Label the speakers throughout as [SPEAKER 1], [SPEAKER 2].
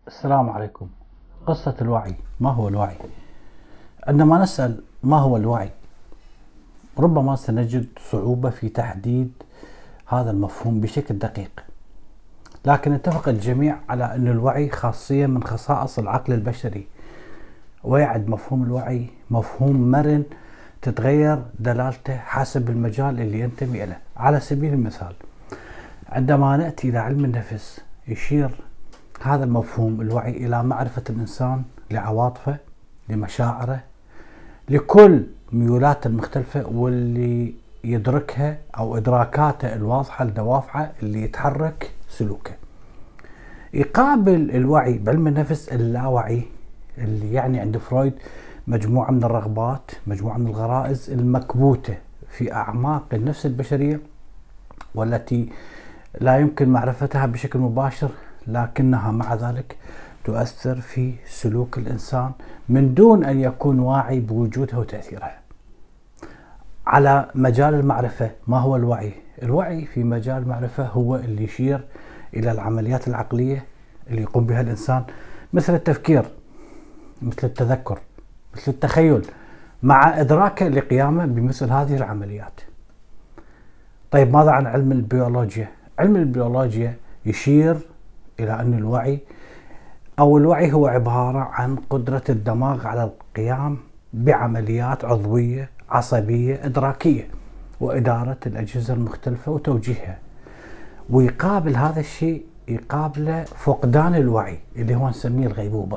[SPEAKER 1] السلام عليكم. قصة الوعي. ما هو الوعي؟ عندما نسأل ما هو الوعي ربما سنجد صعوبة في تحديد هذا المفهوم بشكل دقيق، لكن اتفق الجميع على أن الوعي خاصية من خصائص العقل البشري، ويعد مفهوم الوعي مفهوم مرن تتغير دلالته حسب المجال اللي ينتمي إليه. على سبيل المثال، عندما نأتي إلى علم النفس يشير هذا المفهوم الوعي إلى معرفة الإنسان لعواطفه، لمشاعره، لكل ميولاته المختلفة واللي يدركها أو إدراكاته الواضحة لدوافعه اللي يتحرك سلوكه. يقابل الوعي بعلم النفس اللاوعي، اللي يعني عند فرويد مجموعة من الرغبات، مجموعة من الغرائز المكبوتة في أعماق النفس البشرية، والتي لا يمكن معرفتها بشكل مباشر، لكنها مع ذلك تؤثر في سلوك الإنسان من دون أن يكون واعي بوجودها وتأثيرها. على مجال المعرفة، ما هو الوعي؟ الوعي في مجال المعرفة هو اللي يشير إلى العمليات العقلية اللي يقوم بها الإنسان، مثل التفكير، مثل التذكر، مثل التخيل، مع إدراكه لقيامه بمثل هذه العمليات. طيب، ماذا عن علم البيولوجيا؟ علم البيولوجيا يشير إلى أن الوعي هو عبارة عن قدرة الدماغ على القيام بعمليات عضوية، عصبية، إدراكية، وإدارة الأجهزة المختلفة وتوجيهها. ويقابل هذا الشيء يقابله فقدان الوعي اللي هو نسميه الغيبوبة.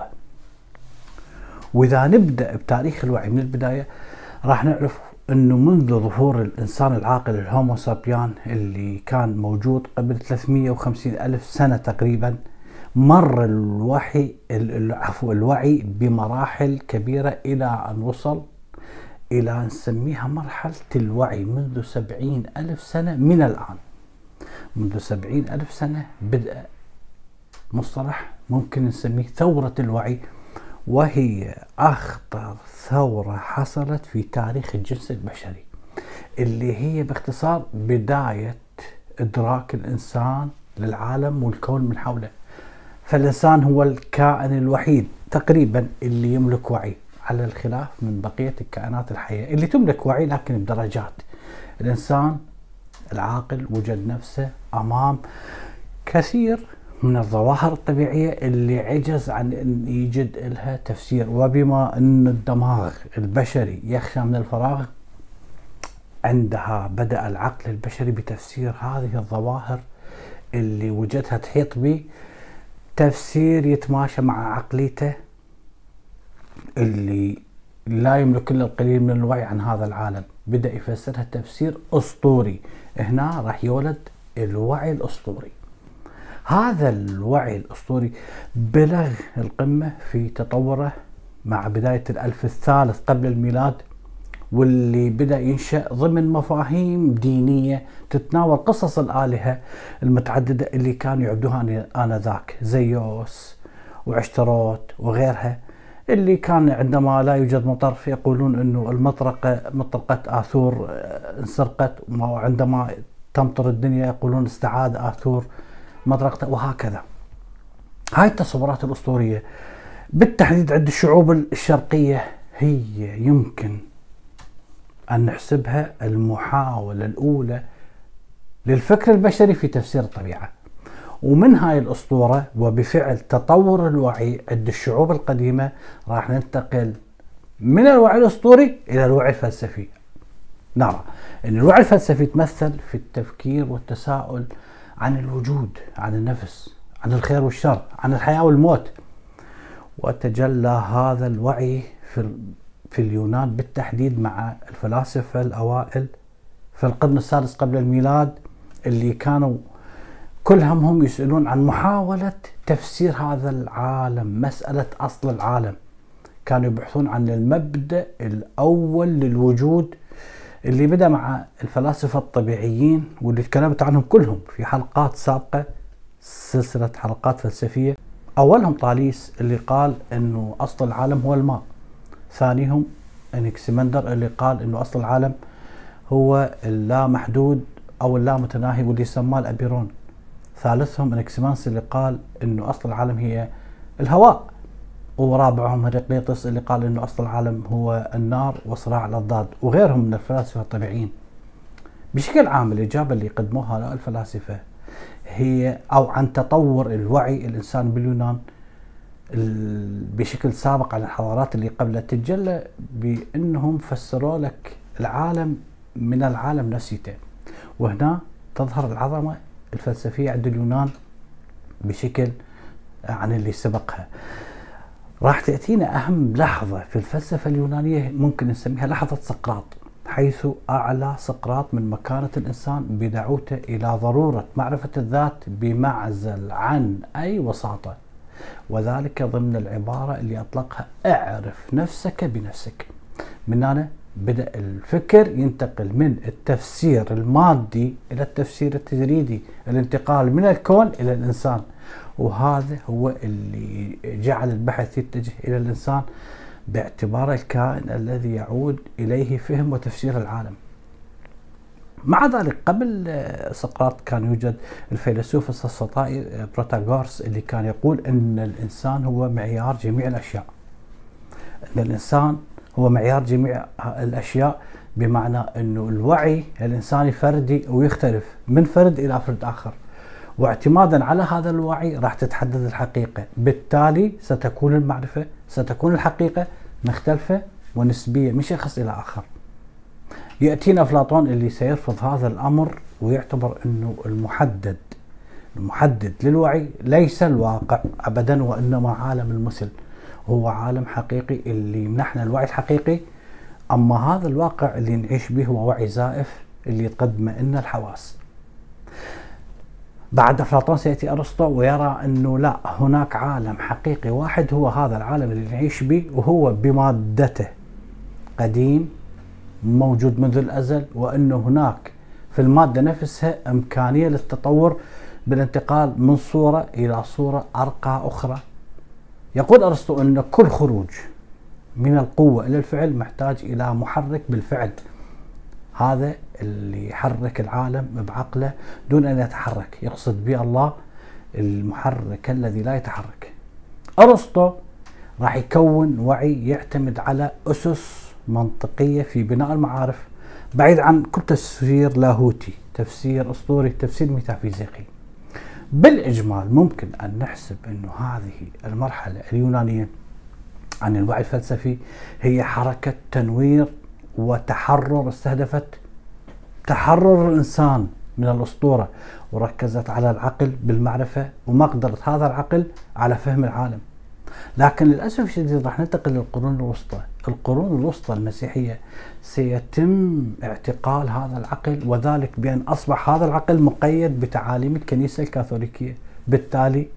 [SPEAKER 1] وإذا نبدأ بتاريخ الوعي من البداية راح نعرف أنه منذ ظهور الإنسان العاقل الهومو سابيان اللي كان موجود قبل 350 ألف سنة تقريبا، مر الوعي بمراحل كبيرة إلى أن وصل إلى نسميها مرحلة الوعي منذ 70 ألف سنة من الآن. منذ 70 ألف سنة بدأ مصطلح ممكن نسميه ثورة الوعي، وهي أخطر ثورة حصلت في تاريخ الجنس البشري، اللي هي باختصار بداية إدراك الإنسان للعالم والكون من حوله. فالإنسان هو الكائن الوحيد تقريبا اللي يملك وعي، على الخلاف من بقية الكائنات الحية اللي تملك وعي لكن بدرجات. الإنسان العاقل وجد نفسه أمام كثير من الظواهر الطبيعية اللي عجز عن أن يجد لها تفسير، وبما أن الدماغ البشري يخشى من الفراغ، عندها بدأ العقل البشري بتفسير هذه الظواهر اللي وجدها تحيط به تفسير يتماشى مع عقليته اللي لا يملك إلا القليل من الوعي عن هذا العالم. بدأ يفسرها تفسير أسطوري. هنا راح يولد الوعي الأسطوري. هذا الوعي الأسطوري بلغ القمة في تطوره مع بداية الألف الثالث قبل الميلاد، واللي بدأ ينشأ ضمن مفاهيم دينية تتناول قصص الآلهة المتعددة اللي كانوا يعبدوها آنذاك، زيوس وعشتروت وغيرها، اللي كان عندما لا يوجد مطر يقولون أنه مطرقة آثور انسرقت، وعندما تمطر الدنيا يقولون استعاد آثور مطرقته، وهكذا. هاي التصورات الأسطورية بالتحديد عند الشعوب الشرقية هي يمكن أن نحسبها المحاولة الأولى للفكر البشري في تفسير الطبيعة. ومن هاي الأسطورة وبفعل تطور الوعي عند الشعوب القديمة راح ننتقل من الوعي الأسطوري إلى الوعي الفلسفي. نرى أن الوعي الفلسفي يتمثل في التفكير والتساؤل عن الوجود، عن النفس، عن الخير والشر، عن الحياة والموت. وتجلى هذا الوعي في اليونان بالتحديد مع الفلاسفة الأوائل في القرن السادس قبل الميلاد، اللي كانوا كل همهم يسألون عن محاولة تفسير هذا العالم، مسألة أصل العالم. كانوا يبحثون عن المبدأ الأول للوجود، اللي بدأ مع الفلاسفة الطبيعيين واللي تكلمت عنهم كلهم في حلقات سابقة، سلسلة حلقات فلسفية. أولهم طاليس اللي قال أنه أصل العالم هو الماء. ثانيهم أنكسمندر اللي قال أنه أصل العالم هو اللا محدود أو اللا متناهي، واللي سماه الأبيرون. ثالثهم أنكسيمانس اللي قال أنه أصل العالم هي الهواء. ورابعهم هرقليطس اللي قال انه اصل العالم هو النار وصراع الاضداد، وغيرهم من الفلاسفه الطبيعيين. بشكل عام الاجابه اللي قدموها هؤلاء الفلاسفه هي او عن تطور الوعي الانسان باليونان بشكل سابق على الحضارات اللي قبله، تتجلى بانهم فسروا لك العالم من العالم نفسيته. وهنا تظهر العظمه الفلسفيه عند اليونان بشكل عن اللي سبقها. راح تأتينا أهم لحظة في الفلسفة اليونانية ممكن نسميها لحظة سقراط، حيث أعلى سقراط من مكانة الإنسان بدعوته إلى ضرورة معرفة الذات بمعزل عن أي وساطة، وذلك ضمن العبارة اللي أطلقها اعرف نفسك بنفسك. من هنا بدأ الفكر ينتقل من التفسير المادي إلى التفسير التجريدي، الانتقال من الكون إلى الإنسان، وهذا هو اللي جعل البحث يتجه إلى الإنسان باعتباره الكائن الذي يعود إليه فهم وتفسير العالم. مع ذلك قبل سقراط كان يوجد الفيلسوف السفسطائي بروتاغورس اللي كان يقول أن الإنسان هو معيار جميع الأشياء، أن الإنسان هو معيار جميع الأشياء، بمعنى أنه الوعي الإنساني فردي ويختلف من فرد إلى فرد آخر، واعتمادا على هذا الوعي راح تتحدد الحقيقة. بالتالي ستكون المعرفة، ستكون الحقيقة مختلفة ونسبية من شخص إلى آخر. يأتينا أفلاطون اللي سيرفض هذا الأمر ويعتبر أنه المحدد للوعي ليس الواقع أبدا، وإنما عالم المثل، هو عالم حقيقي اللي يمنحنا الوعي الحقيقي. أما هذا الواقع اللي نعيش به هو وعي زائف اللي يتقدمه لنا الحواس. بعد أفلاطون سيأتي أرسطو ويرى أنه لا، هناك عالم حقيقي واحد هو هذا العالم اللي نعيش به، وهو بمادته قديم موجود منذ الأزل، وأنه هناك في المادة نفسها إمكانية للتطور بالانتقال من صورة إلى صورة أرقى أخرى. يقول أرسطو أن كل خروج من القوة إلى الفعل محتاج إلى محرك بالفعل، هذا اللي يحرك العالم بعقله دون أن يتحرك، يقصد به الله المحرك الذي لا يتحرك. أرسطو راح يكون وعي يعتمد على أسس منطقية في بناء المعارف، بعيد عن كل تفسير لاهوتي، تفسير أسطوري، تفسير ميتافيزيقي. بالإجمال ممكن أن نحسب أنه هذه المرحلة اليونانية عن الوعي الفلسفي هي حركة تنوير وتحرر استهدفت تحرر الإنسان من الأسطورة، وركزت على العقل بالمعرفة ومقدرة هذا العقل على فهم العالم. لكن للأسف الشديد راح ننتقل للقرون الوسطى. القرون الوسطى المسيحية سيتم اعتقال هذا العقل، وذلك بأن أصبح هذا العقل مقيد بتعاليم الكنيسة الكاثوليكية. بالتالي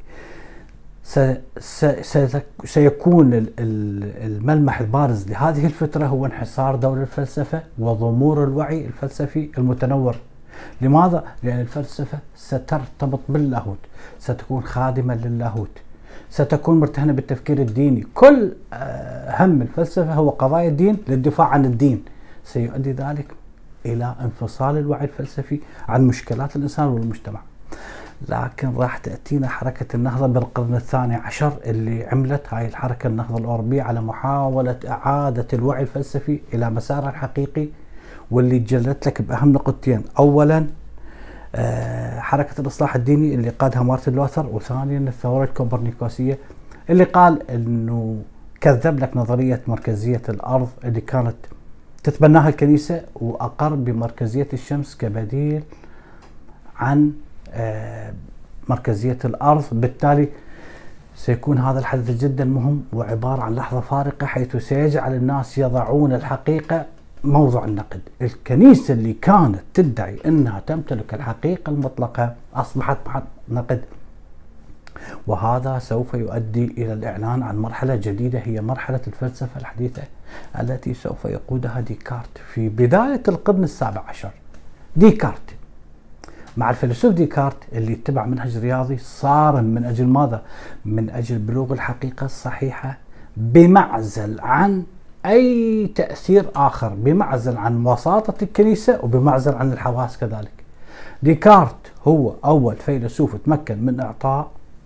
[SPEAKER 1] سيكون الملمح البارز لهذه الفترة هو انحسار دور الفلسفة وضمور الوعي الفلسفي المتنور. لماذا؟ لأن الفلسفة سترتبط باللاهوت، ستكون خادمة للاهوت، ستكون مرتهنة بالتفكير الديني. كل هم الفلسفة هو قضايا الدين للدفاع عن الدين. سيؤدي ذلك إلى انفصال الوعي الفلسفي عن مشكلات الإنسان والمجتمع. لكن راح تأتينا حركة النهضة بالقرن الثاني عشر، اللي عملت هاي الحركة النهضة الأوروبية على محاولة إعادة الوعي الفلسفي إلى مساره الحقيقي، واللي تجلت لك بأهم نقطتين: أولا حركة الإصلاح الديني اللي قادها مارتن لوثر، وثانيا الثورة الكوبرنيكوسية اللي قال إنه كذب لك نظرية مركزية الأرض اللي كانت تتبناها الكنيسة، وأقر بمركزية الشمس كبديل عن مركزية الأرض. بالتالي سيكون هذا الحدث جدا مهم وعبارة عن لحظة فارقة، حيث سيجعل الناس يضعون الحقيقة موضع النقد. الكنيسة اللي كانت تدعي أنها تمتلك الحقيقة المطلقة أصبحت محط نقد، وهذا سوف يؤدي إلى الإعلان عن مرحلة جديدة هي مرحلة الفلسفة الحديثة التي سوف يقودها ديكارت في بداية القرن السابع عشر. ديكارت مع الفيلسوف ديكارت اللي اتبع منهج رياضي صارم من أجل ماذا؟ من أجل بلوغ الحقيقة الصحيحة بمعزل عن أي تأثير آخر، بمعزل عن وساطة الكنيسة وبمعزل عن الحواس كذلك. ديكارت هو أول فيلسوف تمكن من إعطاء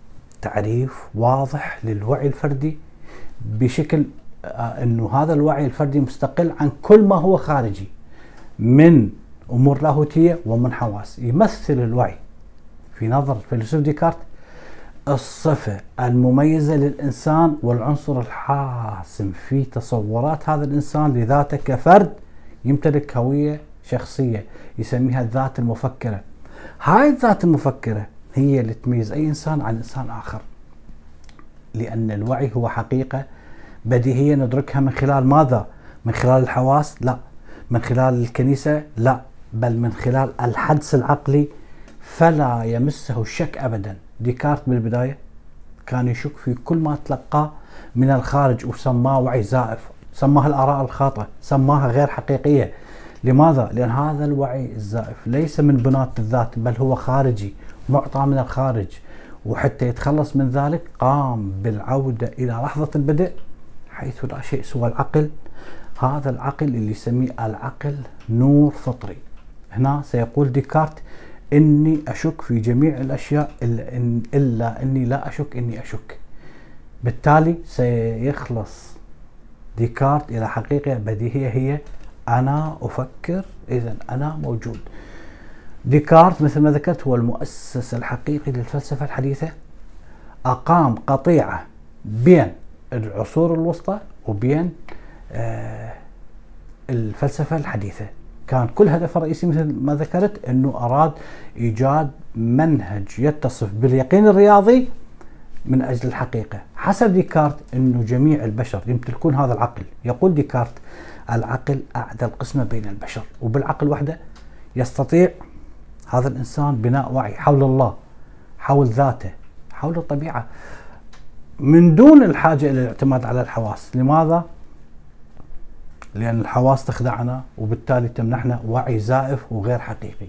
[SPEAKER 1] تعريف واضح للوعي الفردي بشكل انه هذا الوعي الفردي مستقل عن كل ما هو خارجي من امور لاهوتيه ومن حواس. يمثل الوعي في نظر الفيلسوف ديكارت الصفة المميزة للإنسان والعنصر الحاسم في تصورات هذا الإنسان لذاته كفرد يمتلك هوية شخصية يسميها الذات المفكرة. هاي الذات المفكرة هي اللي تميز أي إنسان عن إنسان آخر، لأن الوعي هو حقيقة بديهية ندركها من خلال ماذا؟ من خلال الحواس؟ لا. من خلال الكنيسة؟ لا، بل من خلال الحدس العقلي، فلا يمسه الشك أبدا. ديكارت بالبداية كان يشك في كل ما تلقاه من الخارج وسماه وعي زائف، سماها الآراء الخاطئة، سماها غير حقيقية. لماذا؟ لأن هذا الوعي الزائف ليس من بناة الذات، بل هو خارجي، معطى من الخارج. وحتى يتخلص من ذلك قام بالعودة إلى لحظة البدء حيث لا شيء سوى العقل. هذا العقل اللي يسميه العقل نور فطري. هنا سيقول ديكارت إني أشك في جميع الأشياء إلا أني لا أشك إني أشك. بالتالي سيخلص ديكارت إلى حقيقة بديهية هي أنا أفكر، إذن أنا موجود. ديكارت مثل ما ذكرت هو المؤسس الحقيقي للفلسفة الحديثة، أقام قطيعة بين العصور الوسطى وبين الفلسفة الحديثة. كان كل هدف الرئيسي مثل ما ذكرت أنه أراد إيجاد منهج يتصف باليقين الرياضي من أجل الحقيقة. حسب ديكارت أنه جميع البشر يمتلكون هذا العقل. يقول ديكارت العقل أعدى القسمة بين البشر، وبالعقل وحده يستطيع هذا الإنسان بناء وعي حول الله، حول ذاته، حول الطبيعة، من دون الحاجة إلى الاعتماد على الحواس. لماذا؟ لأن الحواس تخدعنا وبالتالي تمنحنا وعي زائف وغير حقيقي.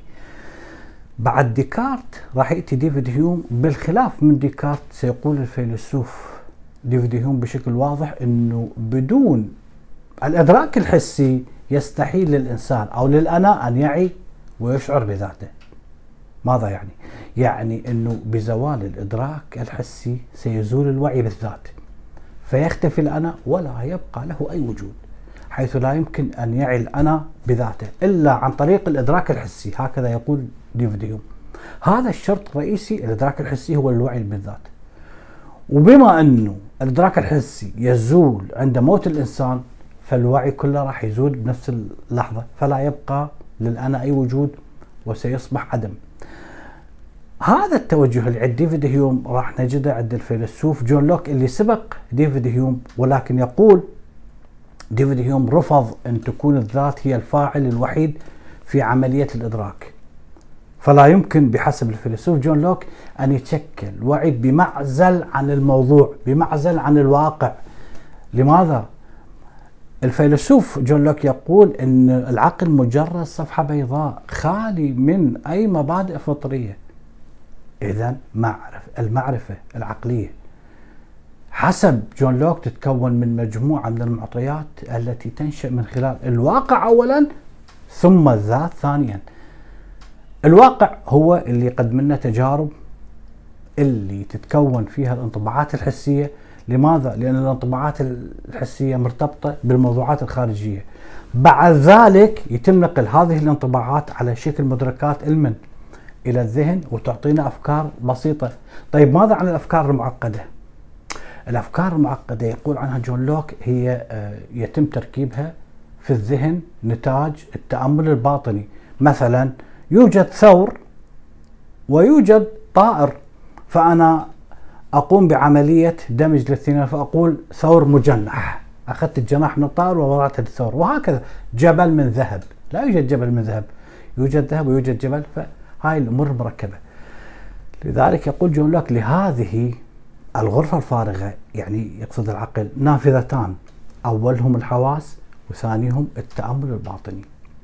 [SPEAKER 1] بعد ديكارت راح يأتي ديفيد هيوم. بالخلاف من ديكارت سيقول الفيلسوف ديفيد هيوم بشكل واضح أنه بدون الإدراك الحسي يستحيل للإنسان أو للأنا أن يعي ويشعر بذاته. ماذا يعني؟ يعني أنه بزوال الإدراك الحسي سيزول الوعي بالذات، فيختفي الأنا ولا يبقى له أي وجود، حيث لا يمكن أن يعي الأنا بذاته إلا عن طريق الإدراك الحسي. هكذا يقول ديفيد هيوم. هذا الشرط الرئيسي، الإدراك الحسي هو الوعي بالذات. وبما أنه الإدراك الحسي يزول عند موت الإنسان، فالوعي كله راح يزول بنفس اللحظة، فلا يبقى للأنا أي وجود وسيصبح عدم. هذا التوجه اللي عند ديفيد هيوم راح نجده عند الفيلسوف جون لوك اللي سبق ديفيد هيوم، ولكن يقول ديفيد هيوم رفض أن تكون الذات هي الفاعل الوحيد في عملية الإدراك. فلا يمكن بحسب الفيلسوف جون لوك أن يتشكل وعي بمعزل عن الموضوع، بمعزل عن الواقع. لماذا؟ الفيلسوف جون لوك يقول أن العقل مجرد صفحة بيضاء خالي من أي مبادئ فطرية. إذن المعرفة العقلية حسب جون لوك تتكون من مجموعة من المعطيات التي تنشأ من خلال الواقع أولا ثم الذات ثانيا. الواقع هو اللي يقدم لنا تجارب اللي تتكون فيها الانطباعات الحسية. لماذا؟ لأن الانطباعات الحسية مرتبطة بالموضوعات الخارجية. بعد ذلك يتم نقل هذه الانطباعات على شكل مدركات علما إلى الذهن وتعطينا أفكار بسيطة. طيب ماذا عن الأفكار المعقدة؟ الأفكار المعقدة يقول عنها جون لوك هي يتم تركيبها في الذهن نتاج التأمل الباطني. مثلا يوجد ثور ويوجد طائر، فأنا أقوم بعملية دمج الاثنين فأقول ثور مجنح، أخذت الجناح من الطائر ووضعته للثور. وهكذا جبل من ذهب، لا يوجد جبل من ذهب، يوجد ذهب ويوجد جبل، فهاي الأمور مركبة. لذلك يقول جون لوك لهذه الغرفة الفارغة، يعني يقصد العقل، نافذتان، أولهم الحواس وثانيهم التأمل الباطني.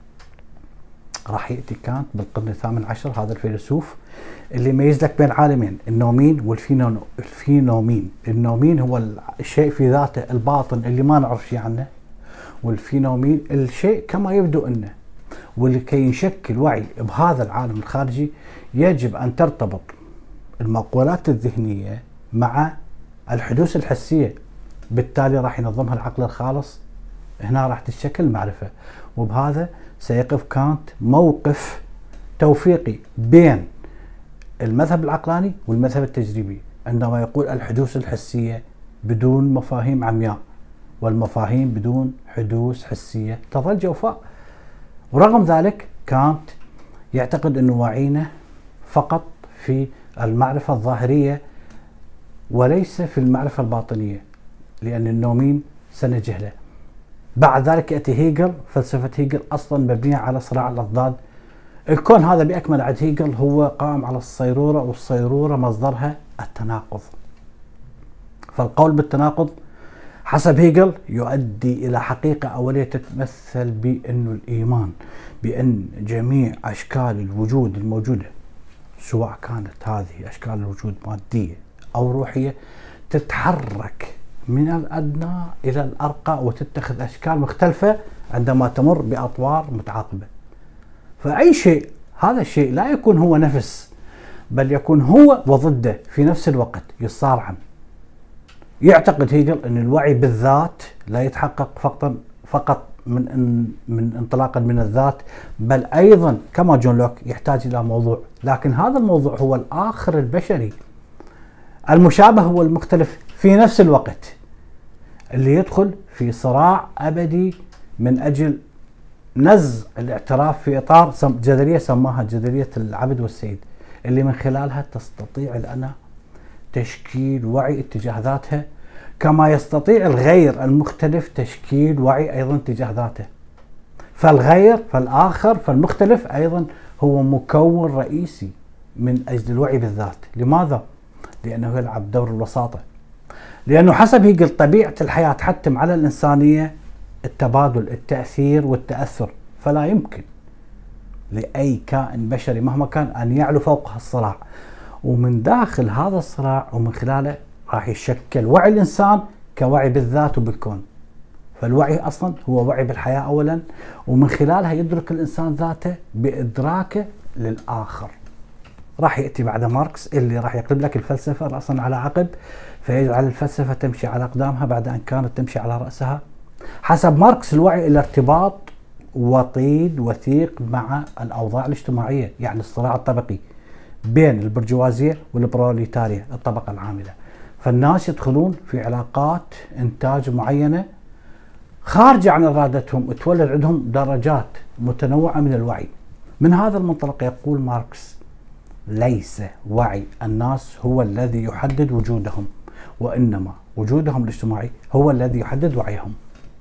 [SPEAKER 1] راح يأتي كانت بالقرن الثامن عشر، هذا الفيلسوف اللي يميز لك بين عالمين، النومين والفينومين. النومين هو الشيء في ذاته الباطن اللي ما نعرف شيء عنه، والفينومين الشيء كما يبدو انه. ولكي يشكل وعي بهذا العالم الخارجي يجب ان ترتبط المقولات الذهنية مع الحدوث الحسية، بالتالي راح ينظمها العقل الخالص. هنا راح تتشكل معرفة، وبهذا سيقف كانت موقف توفيقي بين المذهب العقلاني والمذهب التجريبي، عندما يقول الحدوث الحسية بدون مفاهيم عمياء، والمفاهيم بدون حدوث حسية تظل جوفاء. ورغم ذلك كانت يعتقد أن وعينا فقط في المعرفة الظاهرية وليس في المعرفة الباطنية، لأن النومين سنجهله. بعد ذلك يأتي هيجل، فلسفة هيجل أصلا مبنية على صراع الأضداد. الكون هذا بأكمل عند هيجل هو قائم على الصيرورة، والصيرورة مصدرها التناقض. فالقول بالتناقض حسب هيجل يؤدي إلى حقيقة أولية تتمثل بأن الإيمان بأن جميع أشكال الوجود الموجودة، سواء كانت هذه أشكال الوجود مادية أو روحية، تتحرك من الأدنى إلى الأرقى وتتخذ أشكال مختلفة عندما تمر بأطوار متعاقبة. فأي شيء، هذا الشيء لا يكون هو نفس، بل يكون هو وضده في نفس الوقت، يصارعا. يعتقد هيجل أن الوعي بالذات لا يتحقق فقط من انطلاقا من الذات، بل أيضا كما جون لوك يحتاج إلى موضوع، لكن هذا الموضوع هو الآخر البشري المشابه والمختلف في نفس الوقت، اللي يدخل في صراع أبدي من أجل نزع الاعتراف في إطار جدلية سماها جدلية العبد والسيد، اللي من خلالها تستطيع الأنا تشكيل وعي اتجاه ذاتها، كما يستطيع الغير المختلف تشكيل وعي أيضا تجاه ذاته. فالغير، فالآخر، فالمختلف أيضا هو مكون رئيسي من أجل الوعي بالذات. لماذا؟ لأنه يلعب دور الوساطة، لأنه حسب هيجل طبيعة الحياة تحتم على الإنسانية التبادل، التأثير والتأثر، فلا يمكن لأي كائن بشري مهما كان أن يعلو فوق الصراع. ومن داخل هذا الصراع ومن خلاله راح يشكل وعي الإنسان كوعي بالذات وبالكون. فالوعي أصلا هو وعي بالحياة أولا، ومن خلالها يدرك الإنسان ذاته بإدراكه للآخر. راح يأتي بعد ماركس اللي راح يقلب لك الفلسفة رأسا على عقب، فيجعل الفلسفة تمشي على أقدامها بعد أن كانت تمشي على رأسها. حسب ماركس الوعي إلى ارتباط وطيد وثيق مع الأوضاع الاجتماعية، يعني الصراع الطبقي بين البرجوازية والبروليتارية، الطبقة العاملة. فالناس يدخلون في علاقات إنتاج معينة خارجة عن إرادتهم، تولد عندهم درجات متنوعة من الوعي. من هذا المنطلق يقول ماركس: ليس وعي الناس هو الذي يحدد وجودهم، وإنما وجودهم الاجتماعي هو الذي يحدد وعيهم.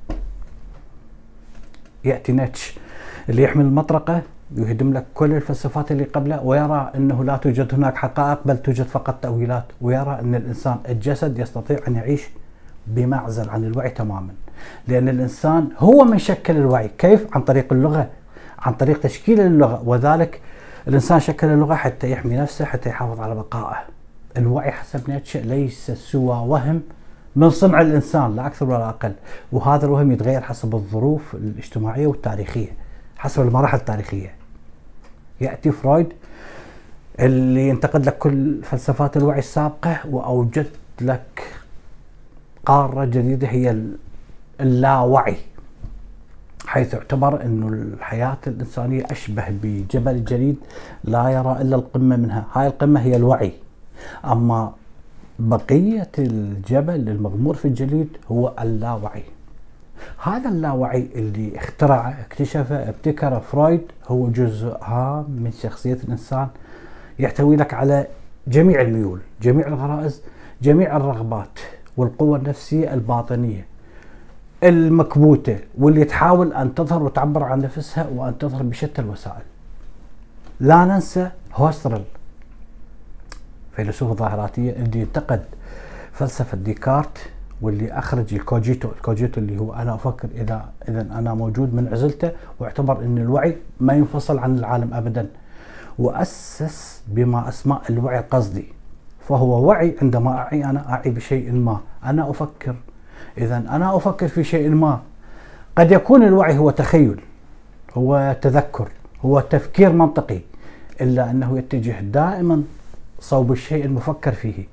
[SPEAKER 1] يأتي نيتشه اللي يحمل المطرقة يهدم لك كل الفلسفات اللي قبله، ويرى أنه لا توجد هناك حقائق بل توجد فقط تأويلات، ويرى أن الإنسان الجسد يستطيع أن يعيش بمعزل عن الوعي تماما، لأن الإنسان هو من شكل الوعي. كيف؟ عن طريق اللغة، عن طريق تشكيل اللغة، وذلك الإنسان شكل اللغة حتى يحمي نفسه، حتى يحافظ على بقائه. الوعي حسب نيتشه ليس سوى وهم من صنع الإنسان، لا أكثر ولا أقل، وهذا الوهم يتغير حسب الظروف الاجتماعية والتاريخية، حسب المراحل التاريخية. يأتي فرويد اللي ينتقد لك كل فلسفات الوعي السابقة وأوجد لك قارة جديدة هي اللاوعي، حيث اعتبر أن الحياة الإنسانية أشبه بجبل جليد لا يرى إلا القمة منها، هاي القمة هي الوعي، أما بقية الجبل المغمور في الجليد هو اللاوعي. هذا اللاوعي اللي اخترعه، اكتشفه، ابتكره فرويد هو جزء هام من شخصية الإنسان، يحتوي لك على جميع الميول، جميع الغرائز، جميع الرغبات والقوة النفسية الباطنية المكبوتة، واللي تحاول أن تظهر وتعبر عن نفسها وأن تظهر بشتى الوسائل. لا ننسى هوسرل فيلسوف الظاهراتية اللي انتقد فلسفة ديكارت، واللي أخرج الكوجيتو اللي هو أنا أفكر إذا أنا موجود من عزلته، واعتبر أن الوعي ما ينفصل عن العالم أبدا، وأسس بما أسمى الوعي القصدي. فهو وعي عندما أنا أعي بشيء ما، أنا أفكر، إذا أنا أفكر في شيء ما. قد يكون الوعي هو تخيل، هو تذكر، هو تفكير منطقي، إلا أنه يتجه دائما صوب الشيء المفكر فيه،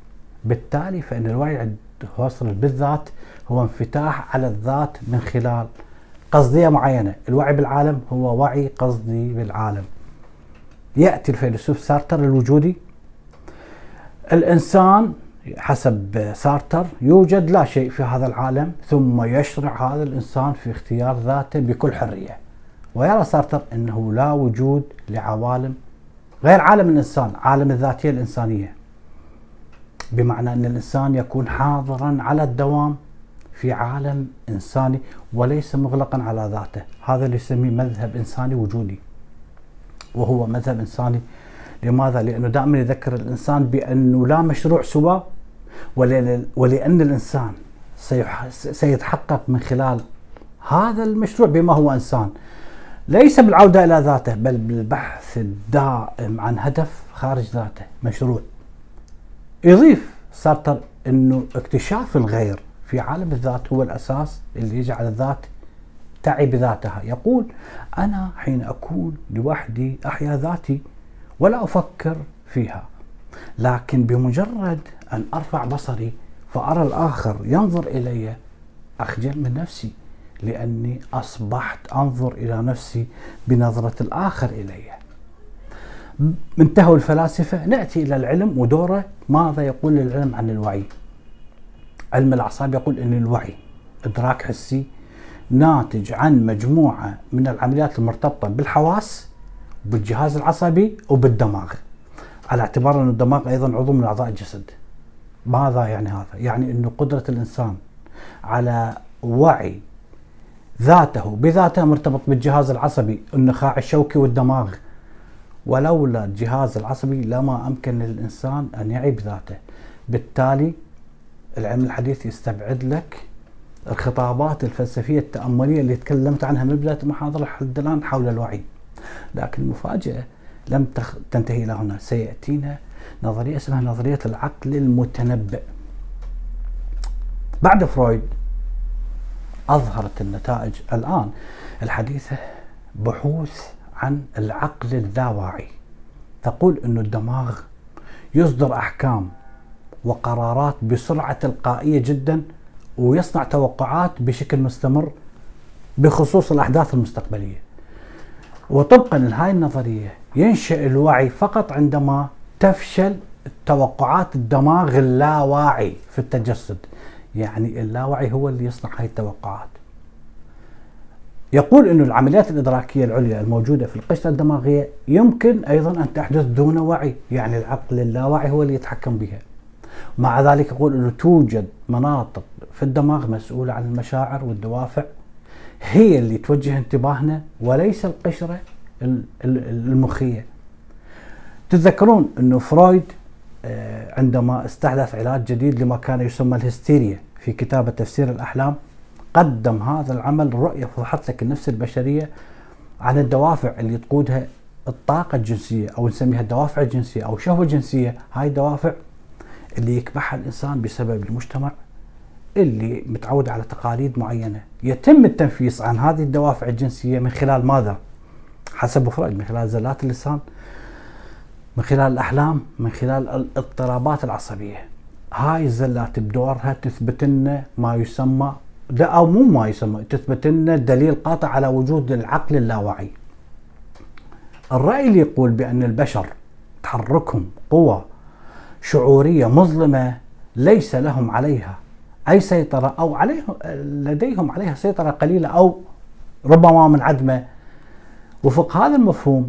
[SPEAKER 1] بالتالي فإن الوعي عند هوسرل بالذات هو انفتاح على الذات من خلال قصدية معينة. الوعي بالعالم هو وعي قصدي بالعالم. يأتي الفيلسوف سارتر الوجودي: الإنسان حسب سارتر يوجد لا شيء في هذا العالم، ثم يشرع هذا الإنسان في اختيار ذاته بكل حرية. ويرى سارتر أنه لا وجود لعوالم غير عالم الإنسان، عالم الذاتية الإنسانية، بمعنى أن الإنسان يكون حاضرا على الدوام في عالم إنساني وليس مغلقا على ذاته. هذا اللي يسميه مذهب إنساني وجودي، وهو مذهب إنساني. لماذا؟ لأنه دائما يذكر الإنسان بأنه لا مشروع سواه، ولأن الإنسان سيتحقق من خلال هذا المشروع بما هو إنسان، ليس بالعودة إلى ذاته بل بالبحث الدائم عن هدف خارج ذاته، مشروع. يضيف سارتر أنه اكتشاف الغير في عالم الذات هو الأساس اللي يجعل الذات تعي بذاتها. يقول: أنا حين أكون لوحدي أحيا ذاتي ولا أفكر فيها، لكن بمجرد أن أرفع بصري فأرى الآخر ينظر إلي أخجل من نفسي، لأني أصبحت أنظر إلى نفسي بنظرة الآخر إلي. انتهوا الفلاسفة. نأتي إلى العلم ودوره. ماذا يقول العلم عن الوعي؟ علم الأعصاب يقول أن الوعي إدراك حسي ناتج عن مجموعة من العمليات المرتبطة بالحواس بالجهاز العصبي وبالدماغ، على اعتبار أن الدماغ أيضا عضو من أعضاء الجسد. ماذا يعني هذا؟ يعني أنه قدرة الإنسان على وعي ذاته بذاته مرتبط بالجهاز العصبي، النخاع الشوكي والدماغ. ولولا الجهاز العصبي لما أمكن للإنسان أن يعي بذاته. بالتالي العلم الحديث يستبعد لك الخطابات الفلسفية التأملية اللي تكلمت عنها من بداية المحاضرة لحد الآن حول الوعي. لكن المفاجأة لم تنتهي إلى هنا، سيأتينا نظرية اسمها نظرية العقل المتنبئ. بعد فرويد أظهرت النتائج الآن الحديثة بحوث عن العقل اللاواعي، تقول أن الدماغ يصدر أحكام وقرارات بسرعة تلقائية جدا، ويصنع توقعات بشكل مستمر بخصوص الأحداث المستقبلية. وطبقا لهذه النظرية ينشأ الوعي فقط عندما تفشل توقعات الدماغ اللاواعي في التجسد. يعني اللاوعي هو اللي يصنع هذه التوقعات. يقول أن العمليات الإدراكية العليا الموجودة في القشرة الدماغية يمكن أيضا أن تحدث دون وعي، يعني العقل اللاواعي هو اللي يتحكم بها. مع ذلك يقول أنه توجد مناطق في الدماغ مسؤولة عن المشاعر والدوافع، هي اللي توجه انتباهنا وليس القشرة المخية. تتذكرون أنه فرويد عندما استحدث علاج جديد لما كان يسمى الهستيريا في كتابة تفسير الأحلام، قدم هذا العمل رؤية فضحت لك النفس البشرية عن الدوافع اللي تقودها الطاقة الجنسية، أو نسميها الدوافع الجنسية أو شهوة جنسية. هاي الدوافع اللي يكبحها الإنسان بسبب المجتمع اللي متعود على تقاليد معينة. يتم التنفيس عن هذه الدوافع الجنسية من خلال ماذا؟ حسب فرويد من خلال زلات اللسان، من خلال الأحلام، من خلال الاضطرابات العصبية. هاي الزلات بدورها تثبت لنا ما يسمى، لا أو مو ما يسمى، تثبت لنا دليل قاطع على وجود العقل اللاواعي. الرأي اللي يقول بأن البشر تحركهم قوى شعورية مظلمة ليس لهم عليها أي سيطرة، أو لديهم عليها سيطرة قليلة أو ربما منعدمة. وفق هذا المفهوم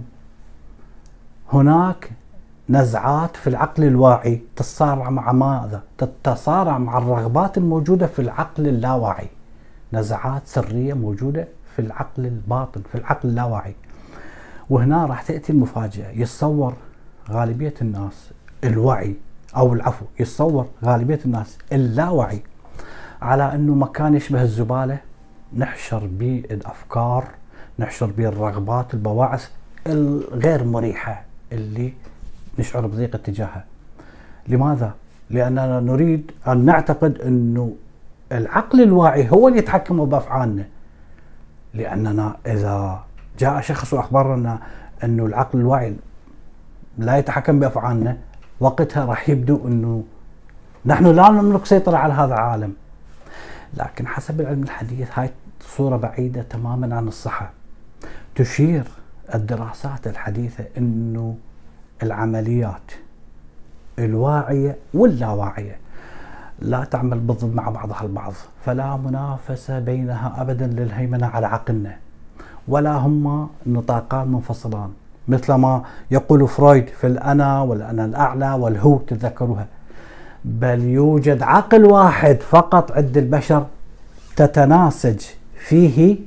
[SPEAKER 1] هناك نزعات في العقل الواعي تتصارع مع ماذا؟ تتصارع مع الرغبات الموجودة في العقل اللاواعي، نزعات سرية موجودة في العقل الباطن في العقل اللاواعي. وهنا راح تأتي المفاجأة. يتصور غالبية الناس الوعي، أو العفو، يتصور غالبية الناس اللاوعي على أنه مكان يشبه الزبالة نحشر به الأفكار، نحشر به الرغبات، البواعث الغير مريحة اللي نشعر بضيق اتجاهها. لماذا؟ لأننا نريد أن نعتقد أنه العقل الواعي هو اللي يتحكم بأفعالنا، لأننا إذا جاء شخص وأخبرنا أنه العقل الواعي لا يتحكم بأفعالنا، وقتها راح يبدو أنه نحن لا نملك سيطرة على هذا العالم. لكن حسب العلم الحديث هاي صورة بعيدة تماما عن الصحة. تشير الدراسات الحديثة انه العمليات الواعية واللاواعية لا تعمل بالضبط مع بعضها البعض، فلا منافسة بينها ابدا للهيمنة على عقلنا، ولا هما نطاقان منفصلان مثل ما يقول فرويد في الأنا والأنا الأعلى والهو، تتذكروها. بل يوجد عقل واحد فقط عند البشر تتناسج فيه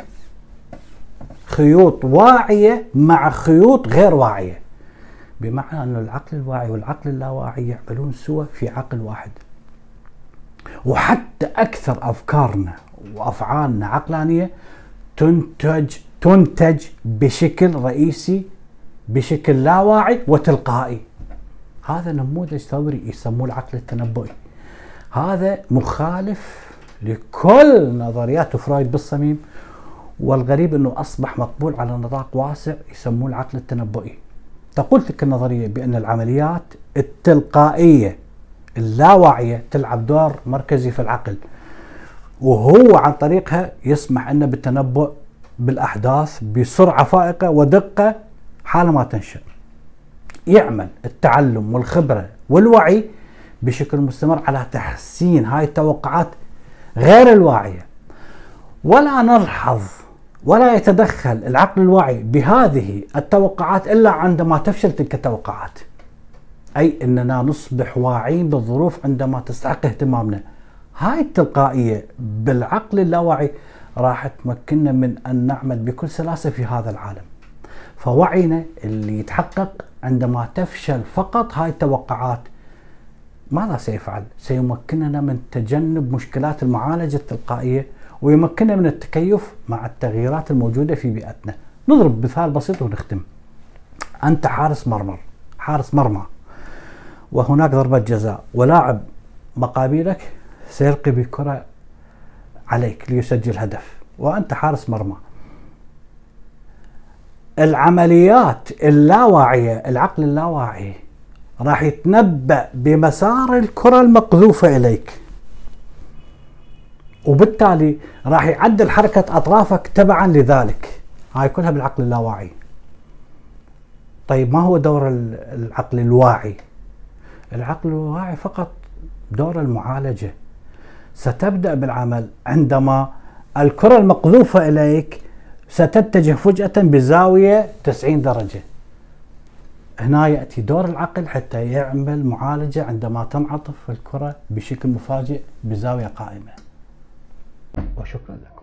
[SPEAKER 1] خيوط واعية مع خيوط غير واعية، بمعنى أن العقل الواعي والعقل اللاواعي يعملون سوا في عقل واحد. وحتى أكثر أفكارنا وأفعالنا عقلانية تنتج بشكل رئيسي بشكل لا واعي وتلقائي. هذا نموذج ثوري يسموه العقل التنبؤي. هذا مخالف لكل نظريات فرويد بالصميم، والغريب انه اصبح مقبول على نطاق واسع يسموه العقل التنبؤي. تقول تلك النظرية بان العمليات التلقائية اللاواعية تلعب دور مركزي في العقل، وهو عن طريقها يسمح لنا بالتنبؤ بالاحداث بسرعة فائقة ودقة حالما تنشأ. يعمل التعلم والخبرة والوعي بشكل مستمر على تحسين هاي التوقعات غير الواعية، ولا نلحظ ولا يتدخل العقل الواعي بهذه التوقعات إلا عندما تفشل تلك التوقعات، أي أننا نصبح واعين بالظروف عندما تستحق اهتمامنا. هاي التلقائية بالعقل اللاواعي راح تمكننا من أن نعمل بكل سلاسة في هذا العالم. فوعينا اللي يتحقق عندما تفشل فقط هاي التوقعات ماذا سيفعل؟ سيمكننا من تجنب مشكلات المعالجة التلقائية، ويمكننا من التكيف مع التغييرات الموجودة في بيئتنا. نضرب مثال بسيط ونختم. أنت حارس مرمى، وهناك ضربة جزاء، ولاعب مقابلك سيلقي بكرة عليك ليسجل هدف، وأنت حارس مرمى. العمليات اللاواعية، العقل اللاواعي راح يتنبأ بمسار الكرة المقذوفة إليك، وبالتالي راح يعدل حركة أطرافك تبعا لذلك. هاي كلها بالعقل اللاواعي. طيب ما هو دور العقل الواعي؟ العقل الواعي فقط دور المعالجة. ستبدأ بالعمل عندما الكرة المقذوفة إليك ستتجه فجأة بزاوية 90 درجة. هنا يأتي دور العقل حتى يعمل معالجة عندما تنعطف الكرة بشكل مفاجئ بزاوية قائمة. وشكرا لكم.